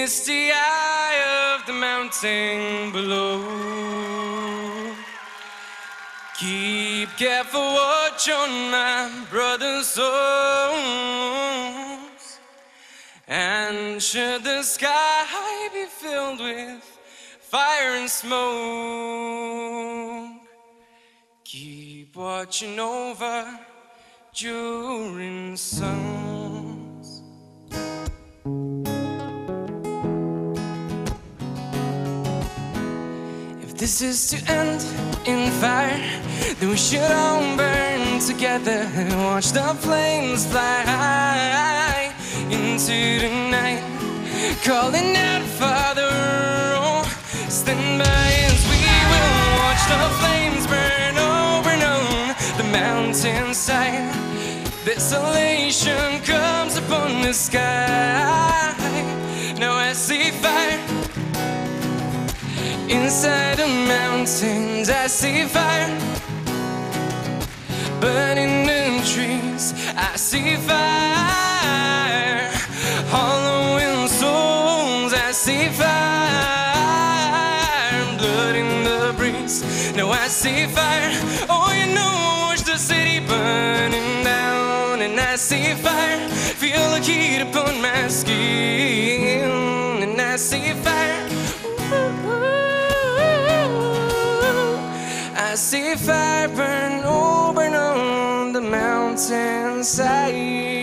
misty eye of the mountain below. Keep careful watch on my brother's souls, and should the sky be filled with fire and smoke, keep watching over during suns. If this is to end in fire, then we should all burn together and watch the flames fly high into the night, calling out, Father, oh, stand by as we will watch the flames burn over on the mountainside. Desolation comes upon the sky. Now I see fire inside the mountains. I see fire burning the trees. I see fire hollowing souls. I see fire, blood in the breeze. Now I see fire. Oh, you know, watch the city burning down. And I see fire, feel the heat upon my skin. And I see fire. I see fire burn over on the mountainside.